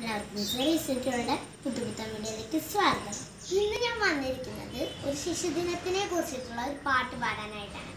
എല്ലാവർക്കും ചെറിയ പുതുപുത്തൻ വീഡിയോയിലേക്ക് സ്വാഗതം. ഇന്ന് ഞാൻ വന്നിരിക്കുന്നത് ഒരു ശിശുദിനത്തിനെ കുറിച്ചിട്ടുള്ള ഒരു പാട്ട് പാടാനായിട്ടാണ്.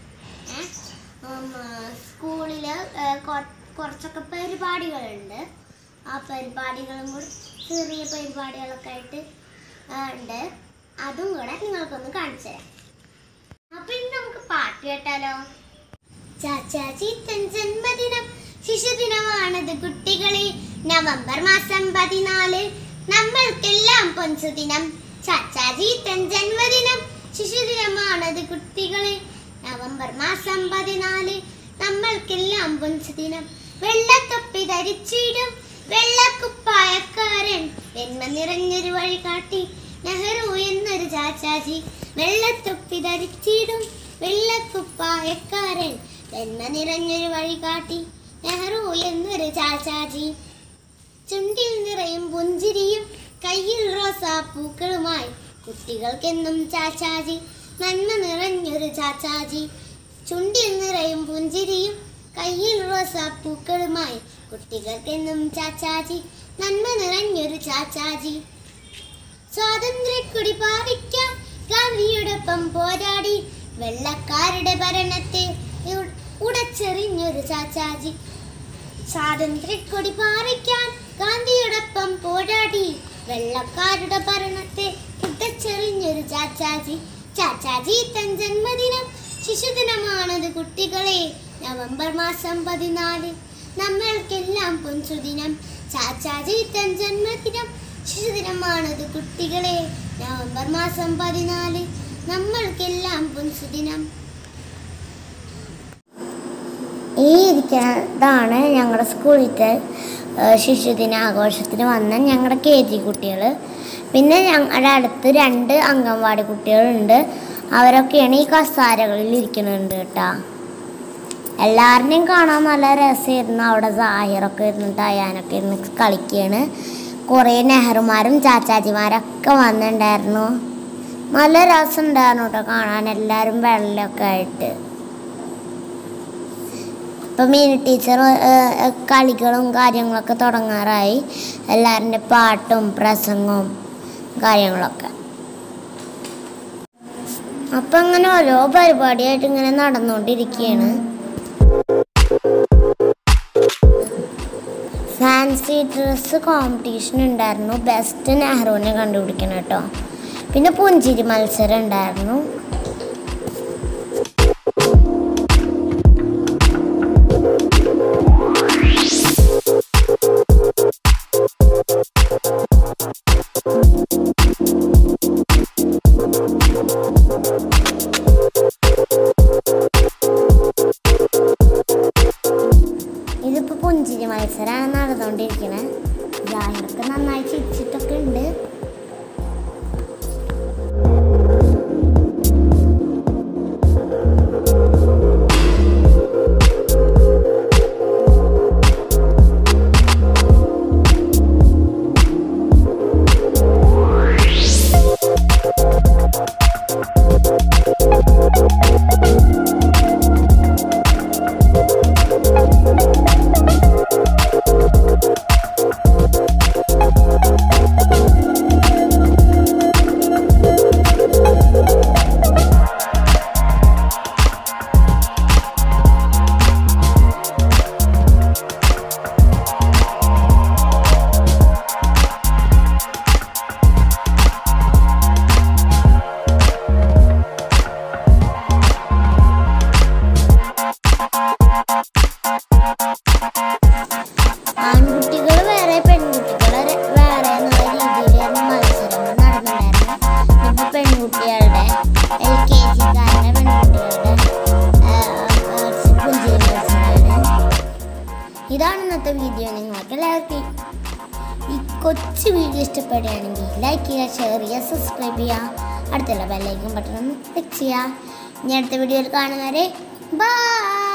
സ്കൂളിൽ കുറച്ചൊക്കെ പരിപാടികളുണ്ട്. ആ പരിപാടികളും കൂടി ചെറിയ പരിപാടികളൊക്കെ ആയിട്ട് ഉണ്ട്. അതും കൂടെ നിങ്ങൾക്കൊന്ന് കാണിച്ചു തരാം. അപ്പം ഇന്ന് നമുക്ക് പാട്ട് കേട്ടാലോ? ചാച്ചാജി തൻ ജന്മദിനം ശിശുദിനമാണത് കുട്ടികളെ, നവംബർ മാസം 14 നമ്മൾക്കെല്ലാം പൊൻസുദിനം. ചാച്ചാജി തൻ ജന്മദിനം ശിശുദിനമാണത് കുട്ടികളെ, നവംബർ മാസം 14 നമ്മൾക്കെല്ലാം പൊൻസുദിനം. വെള്ളത്തൊപ്പി ധരിച്ചിടും വെള്ളക്കുപ്പായക്കാരൻ, വെണ്മ നിറഞ്ഞൊരു വഴി കാട്ടി നെഹ്റു എന്നൊരു ചാച്ചാജി. വെള്ളത്തൊപ്പി ധരിച്ചിടും വെള്ളക്കുപ്പായക്കാരൻ, വെണ്മ നിറഞ്ഞൊരു വഴി കാട്ടി നെഹ്റു എന്നൊരു ചാച്ചാജി. ചുണ്ടിൽ നിറയും പുഞ്ചിരിയും കയ്യിൽ റോസാപ്പൂക്കളുമായി കുട്ടികൾക്കെന്നും ചാച്ചാജി, നന്മ നിറഞ്ഞൊരു ചാച്ചാജി. ചുണ്ടിൽ നിറയും പുഞ്ചിരിയും കയ്യിൽ റോസാപ്പൂക്കളുമായി കുട്ടികൾക്കെന്നും ചാച്ചാജി, നന്മ നിറഞ്ഞൊരു ചാച്ചാജി. സ്വാതന്ത്ര്യക്കൊടി പാറിക്കാൻ ഗാന്ധിയോടൊപ്പം പോരാടി വെള്ളക്കാരുടെ ഭരണത്തെ ഉടച്ചെറിഞ്ഞൊരു ചാച്ചാജി. സ്വാതന്ത്ര്യക്കൊടി പാറിക്കാൻ ഗാന്ധിയോടൊപ്പം പോരാടി വെള്ളക്കാരുടെ ഭരണത്തെ ഉടച്ചെറിഞ്ഞൊരു ചാച്ചാജി. ചാച്ചാജി തൻ ജന്മദിനം ശിശുദിനമാണത് കുട്ടികളെ, നവംബർ മാസം 14 നമ്മൾക്കെല്ലാം പൊൻസുദിനം. ചാച്ചാജി തൻ ജന്മദിനം ശിശുദിനമാണത് കുട്ടികളെ, നവംബർ മാസം 14 നമ്മൾക്കെല്ലാം പൊൻസുദിനം. ഈ ഇരിക്കുന്നതാണ് ഞങ്ങളുടെ സ്കൂളിലത്തെ ശിശുദിനാഘോഷത്തിന് വന്ന ഞങ്ങളുടെ KG കുട്ടികൾ. പിന്നെ ഞങ്ങളുടെ അടുത്ത് 2 അംഗൻവാടി കുട്ടികളുണ്ട്. അവരൊക്കെയാണ് ഈ കസാരകളിൽ ഇരിക്കുന്നുണ്ട് കേട്ടോ. എല്ലാവരുടെയും കാണാൻ നല്ല രസമായിരുന്നു. അവിടെ സാഹിറൊക്കെ ഇരുന്ന് തയ്യാനൊക്കെ ഇരുന്ന് കളിക്കുകയാണ്. കുറേ നെഹ്റുമാരും ചാച്ചാജിമാരൊക്കെ വന്നിട്ടുണ്ടായിരുന്നു. നല്ല രസമുണ്ടായിരുന്നു കേട്ടോ കാണാൻ, എല്ലാവരും വെള്ളമൊക്കെ ആയിട്ട്. ഇപ്പം മീനു ടീച്ചർ കളികളും കാര്യങ്ങളൊക്കെ തുടങ്ങാറായി. എല്ലാവരുടെ പാട്ടും പ്രസംഗവും കാര്യങ്ങളൊക്കെ. അപ്പം അങ്ങനെ ഓരോ പരിപാടിയായിട്ട് ഇങ്ങനെ നടന്നുകൊണ്ടിരിക്കുകയാണ്. ഫാൻസി ഡ്രസ്സ് കോമ്പറ്റീഷൻ ഉണ്ടായിരുന്നു. ബെസ്റ്റ് നെഹ്റുവിനെ കണ്ടുപിടിക്കണം കേട്ടോ. പിന്നെ പുഞ്ചിരി മത്സരം ഉണ്ടായിരുന്നു. ഇതിപ്പോൾ പുഞ്ചിരി മത്സരമാണ് നടന്നുകൊണ്ടിരിക്കുന്നത്. ജാഹിറൊക്കെ നന്നായി ചിരിച്ചിട്ടൊക്കെ ഉണ്ട്. ആൺകുട്ടികൾ വേറെ പെൺകുട്ടികൾ വേറെ എന്നുള്ള രീതിയിലായിരുന്നു മത്സരങ്ങൾ നടന്നിട്ടുണ്ടായിരുന്നു. ഇപ്പോൾ പെൺകുട്ടികളുടെ LKG-കാരുടെ പെൺകുട്ടികളുടെ പുഞ്ചിരി മത്സരമാണ്. ഇതാണ് ഇന്നത്തെ വീഡിയോ. നിങ്ങൾക്ക് എല്ലാവർക്കും ഈ കൊച്ചു വീഡിയോ ഇഷ്ടപ്പെടുകയാണെങ്കിൽ ലൈക്ക് ചെയ്യുക, ഷെയർ ചെയ്യുക, സബ്സ്ക്രൈബ് ചെയ്യുക, അടുത്തുള്ള ബെല്ലൈക്കൺ ബട്ടൺ ഒന്ന് ക്ലിക്ക് ചെയ്യുക. ഇനി അടുത്ത വീഡിയോയിൽ കാണുന്നവരെ ബൈ.